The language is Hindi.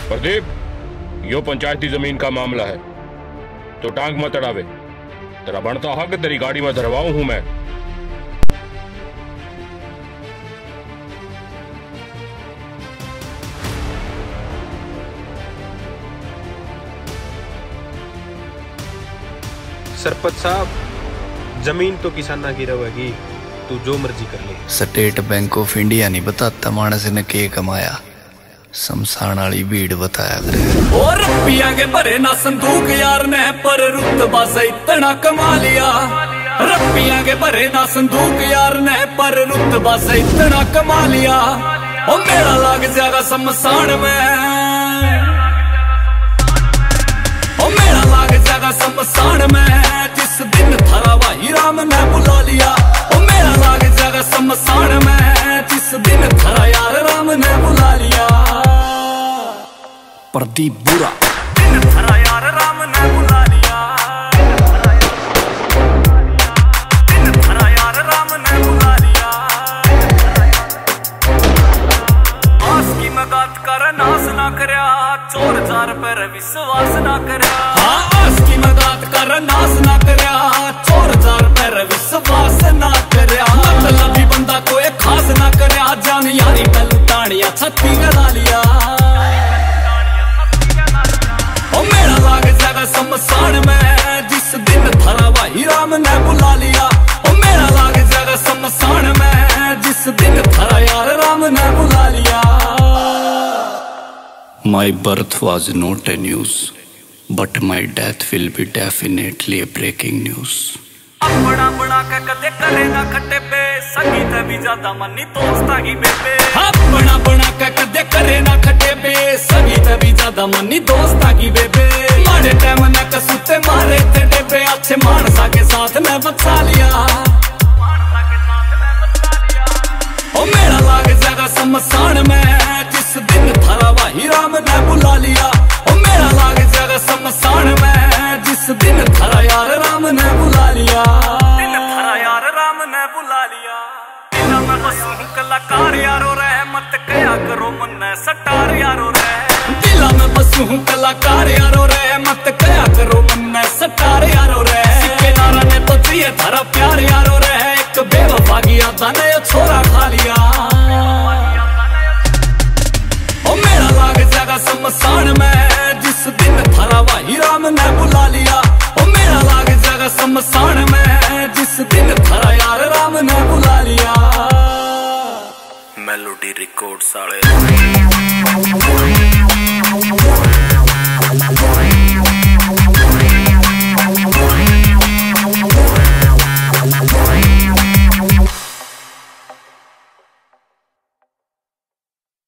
प्रदीप, यो पंचायती जमीन का मामला है तो टांग मत अड़ावे। तेरा बनता हक तेरी गाड़ी में धरवाऊं हूं मैं। सरपंच साहब, जमीन तो किसाना की रहेगी, तू जो मर्जी कर ले। स्टेट बैंक ऑफ इंडिया नहीं बताता मानस ने के कमाया, शमशान वाली भीड़ बताया करे। और रुपया के भरे ना संदूक यार ने, पर रुतबा से इतना कमा लिया। रुपया के भरे ना संदूक यार ने, पर रुतबा से इतना कमा लिया। ओ मेरा लाग जाएगा शमशान में, ओ मेरा लाग जाएगा शमशान में, जिस दिन थारा भाई राम ने बुला लिया। ओ मेरा लाग जाएगा शमशान में, जिस दिन थारा यार राम ने बुला लिया। प्रदीप बुरा दिन थारा यार राम ने बुला लिया, दिन थारा यार राम ने बुला लिया। आस की मगात कर नाश ना करया, चोर जार पर विश्वास ना करया। हाँ, आस की मगात कर नाश ना करया, चोर जार पर विश्वास ना करया। मतलब भी बंदा कोई खास ना करया, जान यारी पहलू ताड़िया छत्ती गला लिया। ओ मेरा लाग जाएगा शमशान में, जिस दिन थारा भाई राम ने बुला लिया। ओ मेरा लाग जाएगा शमशान में, जिस दिन थारा यार राम ने बुला लिया। My birth was not a news, but my death will be definitely a breaking news. अपना बना के कदे करे ना खट्टे पे, सगी ते भी ज्यादा मनी दोस्ता की बेबे। अपना बना के कदे करे ना खट्टे पे, सगी ते भी ज्यादा मनी दोस्ता की बेबे। मारे टाइम ना कसुते मारे थे डेबे, अच्छे मानसा के साथ मैं बचा लिया। ओ मेरा लाग जाएगा शमशान में, जिस दिन थारा भाई राम ने बुला लिया। ओ मेरा लाग जाएगा शमशान में, जिस दिन थारा यार राम ने बुला लिया। दिन थारा यार राम ने बुला लिया। दिला में बसू कलाकार यारो रहे, मत कया करो मन सटार यारो रहे। दिला में बसू कलाकार यारो रहे, मत कया करो मन सटार यारो रहे। सिक्के नारा ने तो चाहिए थारा प्यार यारो रहे, एक बेवफा की यादा ने छोरा खा लिया। ओ मेरा लाग जाएगा शमशान में, जिस दिन थारा भाई राम ने बुला लिया। ओ मेरा लाग जाएगा शमशान में, जिस दिन थारा यार राम ने बुला लिया। मेलोडी रिकॉर्ड्स वाले